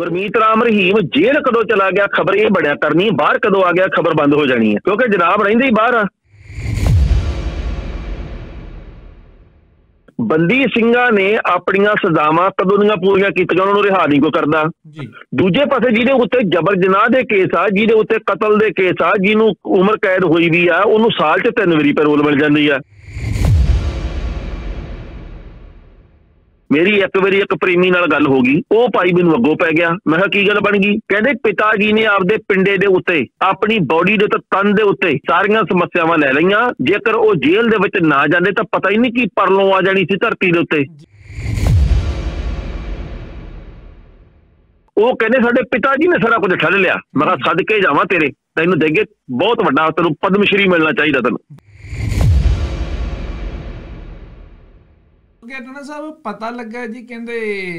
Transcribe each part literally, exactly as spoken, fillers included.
Gurmeet Ram Rahim jail कदों चला गया खबर ये बढ़िया करनी, बाहर कदों आ गया खबर बंद हो जानी है, क्योंकि जनाब रहिंदे ही बाहर आ। बंदी ਸਿੰਘਾਂ ने ਆਪਣੀਆਂ ਸਜ਼ਾਵਾਂ ਕਦੋਂ ਦੀਆਂ ਪੂਰੀਆਂ ਕੀਤੀਆਂ ਉਹਨਾਂ ਨੂੰ ਰਿਹਾ ਨਹੀਂ ਕੋਈ ਕਰਦਾ। ਦੂਜੇ ਪਾਸੇ ਜਿਹਦੇ ਉੱਤੇ ਜਬਰ ਜਨਾਹ ਦੇ ਕੇਸ ਆ, ਜਿਹਦੇ ਉੱਤੇ ਕਤਲ ਦੇ ਕੇਸ ਆ, ਜਿਹਨੂੰ ਉਮਰ ਕੈਦ ਹੋਈ ਵੀ ਆ, ਉਹਨੂੰ ਸਾਲ 'ਚ ਤਿੰਨ ਵਾਰੀ ਪੈਰੋਲ ਮਿਲ ਜਾਂਦੀ ਆ। मेरी एक बारी एक प्रेमी नाल गल हो गई, वो भाई मैनू अगों पै गया। मैं कहा की गल बन गई? कहते पिता जी ने आपदे पिंडे दे उत्ते अपनी बॉडी दे तन दे उत्ते सारियां समस्यावां लै लईयां, जेकर वो जेल दे विच ना जांदे तां पता ही नहीं की परलों आ जानी सी धरती दे उत्ते। वो कहते साडे पिता जी ने सारा कुछ ठल लिया। मैं कहा सदके जावां तेरे, तैनूं देगे बहुत वड्डा, तैनूं पद्मश्री मिलना चाहिए तैनूं। टना साहब पता लगा जी कहते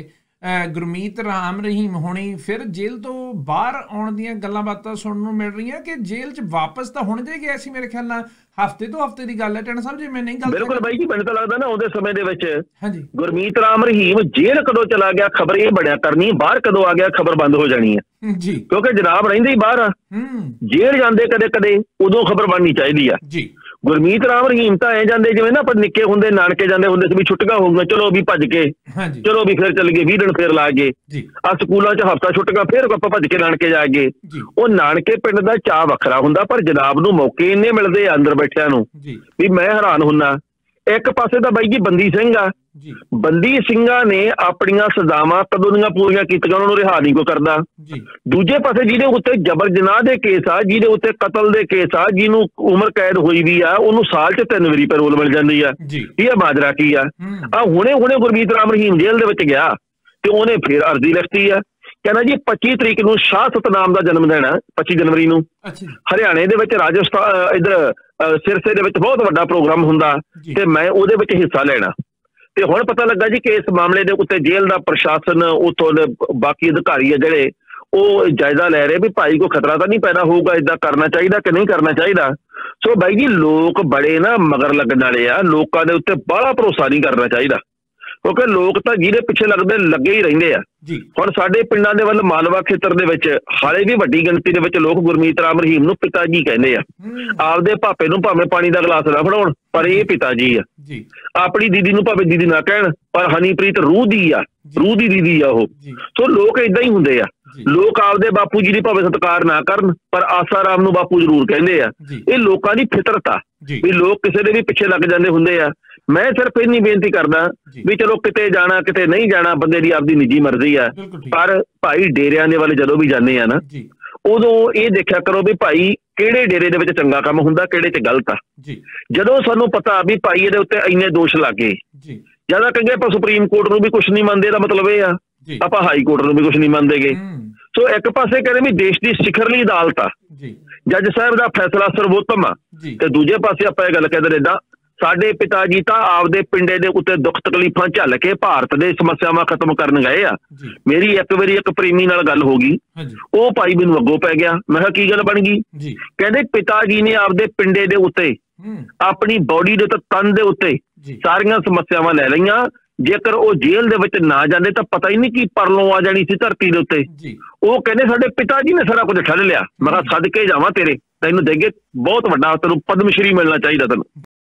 गुरमीत राम रहीम होनी फिर जेल तो बाहर आने दी गल्लां बातां सुनने को मिल रही कि जेल च वापस तो हुण जे गया सी, मेरे ख्याल नाल हफ्ते तो हफ्ते की गल है टना साहब, जे मैं नहीं गल बिल्कुल भाई जी। मैनूं तां लगदा ना उहदे समय दे विच गुरमीत राम रहीम जेल कदों चला गया खबर ये बढ़िया करनी, बाहर कदों आ गया खबर बंद हो जानी है जी, क्योंकि जनाब रहिंदे ही बाहर आ। जेल जांदे कदे कदे उदों खबर बननी चाहिदी आ जी। गुरमीत राम रहीम तो ऐ जाते जिवें ना अपन निक्के हुंदे नानके जाते हुंदे सी भी छुट्टियां होऊंगा, चलो भी भज के चलो भी फिर चल गए, बीस दिन फिर ला गए। आ स्कूलों च हफ्ता छुट्टियां फिर आपां भज के नानके जा गए। वो नानके पिंड दा चाह वखरा हुंदा, पर जनाब नूं मौके इन्ने मिलदे अंदर बैठिਆਂ नूं भी मैं हैरान हुन्ना। एक पासे तो बाई जी बंदी सिंह आ, बंदी ਸਿੰਘਾਂ ने ਆਪਣੀਆਂ ਸਜ਼ਾਵਾਂ ਕਦੋਂ ਦੀਆਂ ਪੂਰੀਆਂ ਕੀਤੀਆਂ ਉਹਨਾਂ ਨੂੰ ਰਿਹਾ ਨਹੀਂ ਕੋਈ ਕਰਦਾ। ਦੂਜੇ ਪਾਸੇ ਜਿਹਦੇ ਉੱਤੇ ਜਬਰ ਜਨਾਹ ਦੇ ਕੇਸ ਆ, ਜਿਹਦੇ ਉੱਤੇ ਕਤਲ ਦੇ ਕੇਸ ਆ, ਜਿਹਨੂੰ ਉਮਰ ਕੈਦ ਹੋਈ ਵੀ ਆ, ਉਹਨੂੰ ਸਾਲ 'ਚ ਤਿੰਨ ਵਾਰੀ ਪੈਰੋਲ ਮਿਲ ਜਾਂਦੀ ਆ। ਇਹ ਮਾਜਰਾ ਕੀ ਆ? ਆ ਹੁਣੇ ਹੁਣੇ ਗੁਰਮੀਤ ਰਾਮ ਰਹੀਮ ਜੇਲ੍ਹ ਦੇ ਵਿੱਚ ਗਿਆ ਤੇ ਉਹਨੇ ਫਿਰ ਅਰਜ਼ੀ ਲਿਖਤੀ ਆ, ਕਹਿੰਦਾ ਜੀ ਪੱਚੀ ਤਰੀਕ ਨੂੰ ਸ਼ਾਹ ਸਤਨਾਮ ਦਾ ਜਨਮ ਦਿਨ ਹੈ, ਪੱਚੀ ਜਨਵਰੀ ਨੂੰ ਹਰਿਆਣੇ ਦੇ ਵਿੱਚ ਰਾਜਸਥਾਨ ਇੱਧਰ ਸਿਰਸੇ ਦੇ ਵਿੱਚ ਬਹੁਤ ਵੱਡਾ ਪ੍ਰੋਗਰਾਮ ਹੁੰਦਾ ਤੇ ਮੈਂ ਉਹਦੇ ਵਿੱਚ ਹਿੱਸਾ ਲੈਣਾ। ਤੇ ਹੁਣ ਪਤਾ ਲੱਗਾ ਜੀ ਕਿ ਇਸ ਮਾਮਲੇ ਦੇ ਉੱਤੇ ਜੇਲ੍ਹ ਦਾ ਪ੍ਰਸ਼ਾਸਨ, ਉੱਥੋਂ ਦੇ ਬਾਕੀ ਅਧਿਕਾਰੀ ਆ ਜਿਹੜੇ, ਉਹ ਜਾਇਜ਼ਾ ਲੈ ਰਹੇ ਵੀ ਭਾਈ ਕੋਈ ਖਤਰਾ ਤਾਂ ਨਹੀਂ ਪੈਦਾ ਹੋਊਗਾ, ਇਦਾਂ ਕਰਨਾ ਚਾਹੀਦਾ ਕਿ ਨਹੀਂ ਕਰਨਾ ਚਾਹੀਦਾ। ਸੋ ਬਾਈ ਜੀ ਲੋਕ ਬੜੇ ਨਾ ਮਗਰ ਲੱਗਣ ਵਾਲੇ ਆ, ਲੋਕਾਂ ਦੇ ਉੱਤੇ ਬਾਹਲਾ ਭਰੋਸਾ ਨਹੀਂ ਕਰਨਾ ਚਾਹੀਦਾ, ਕਿਉਂਕਿ ਲੋਕ ਤਾਂ ਜਿਹਦੇ ਪਿੱਛੇ ਲੱਗਦੇ ਲੱਗੇ ਹੀ ਰਹਿੰਦੇ ਆ। ਹੁਣ ਸਾਡੇ ਪਿੰਡਾਂ ਦੇ ਵੱਲ ਮਾਲਵਾ ਖੇਤਰ ਦੇ ਵਿੱਚ ਹਾਲੇ ਵੀ ਵੱਡੀ ਗਿਣਤੀ ਦੇ ਵਿੱਚ ਲੋਕ ਗੁਰਮੀਤ ਰਾਮ ਰਹੀਮ ਨੂੰ ਪਿਤਾ ਜੀ ਕਹਿੰਦੇ ਆ। ਆਪਦੇ ਭਾਪੇ ਨੂੰ ਭਾਵੇਂ ਪਾਣੀ ਦਾ ਗਲਾਸ ਨਾ ਫੜਾਉਣ, ਪਰ ਇਹ ਪਿਤਾ ਜੀ ਆ। ਆਪਣੀ ਦੀਦੀ ਨੂੰ ਭਾਵੇਂ ਦੀਦੀ ਨਾ ਕਹਿਣ, ਪਰ ਹਨੀਪ੍ਰੀਤ ਰੂਹ ਦੀ ਆ, ਰੂਹ ਦੀ ਦੀਦੀ ਆ ਉਹ। ਸੋ ਲੋਕ ਏਦਾਂ ਹੀ ਹੁੰਦੇ ਆ। ਲੋਕ ਆਪਦੇ ਬਾਪੂ ਜੀ ਦੀ ਭਾਵੇਂ ਸਤਿਕਾਰ ਨਾ ਕਰਨ, ਪਰ ਆਸਾ ਰਾਮ ਨੂੰ ਬਾਪੂ ਜ਼ਰੂਰ ਕਹਿੰਦੇ ਆ। ਇਹ ਲੋਕਾਂ ਦੀ ਫਿਤਰਤ ਆ ਵੀ ਲੋਕ ਕਿਸੇ ਦੇ ਵੀ ਪਿੱਛੇ ਲੱਗ ਜਾਂਦੇ ਹੁੰਦੇ ਆ। मैं सिर्फ इन्नी बेनती करदा भी चलो किते जाना किते नहीं जाना बंदे दी आपदी निजी मर्जी है, पर भाई डेरियां दे वाले जदों भी जाने आ ना उदों ये देखा करो भी भाई किहड़े डेरे दे विच चंगा काम हुंदा किहड़े च गलत आ। जदों सानूं पता भी भाई इहदे उत्ते इन्ने दोष लागे, ज्यादा कहिए आपां सुप्रीम कोर्ट नूं भी कुछ नहीं मनदे, दा मतलब ये आ आपां हाई कोर्ट नूं भी कुछ नहीं मनदेगे। सो एक पासे कहते भी देश की सिखरली अदालत आ, जज साहब का फैसला सर्वोत्तम आ, ते दूजे पासे आपां इह गल कहदे इदां साडे पिता जी तां आपदे पिंडे दे उत्ते दुख तकलीफां झल के भारत दे समस्यावां खत्म करन गए आ। मेरी एक बारी एक प्रेमी नाल गल हो गई, वो भाई मैनूं अगों पै गया। मैं कहा की गल बन गई? कहते पिता जी ने आपदे पिंडे दे उत्ते अपनी बॉडी दे तन दे उत्ते सारियां समस्यावां लै लईयां, जेकर वो जेल दे विच ना जांदे तां पता ही नहीं की परलों आ जानी सी धरती दे उत्ते। वो कहते साडे पिता जी ने सारा कुछ ठल लिया। मैं कहा सदके जावां तेरे, तैनूं देगे बहुत वड्डा, तैनूं पद्मश्री मिलना चाहिए तैनूं।